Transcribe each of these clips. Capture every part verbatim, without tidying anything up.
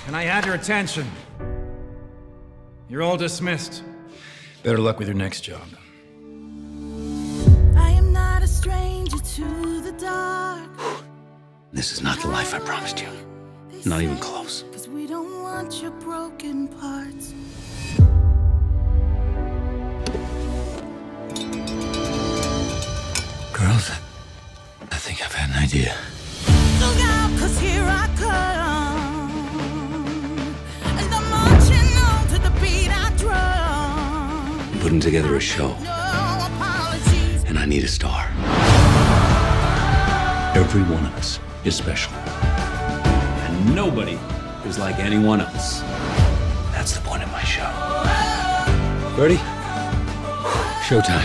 and I had your attention. You're all dismissed. Better luck with your next job. I am not a stranger to the dark. This is not the life I promised you. Not even close. 'Cause we don't want your broken parts. Girls, I think I've had an idea. Look out, 'cause here I come. And I'm marching on to the beat I drum. I'm putting together a show, No apologies. and I need a star. Every one of us is special. And nobody is like anyone else. That's the point of my show. Ready? Showtime.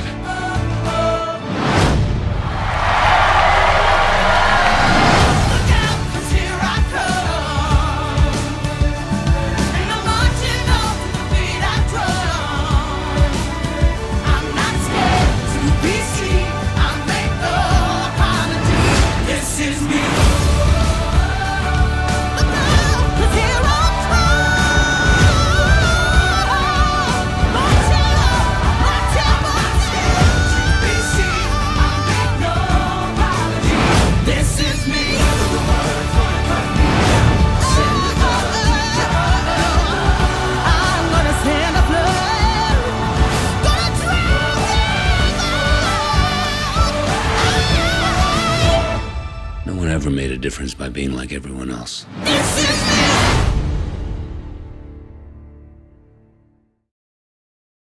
No one ever made a difference by being like everyone else. This is